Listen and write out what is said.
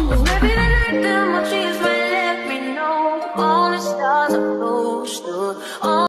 Maybe the night that my dreams might let me know all the stars are close to all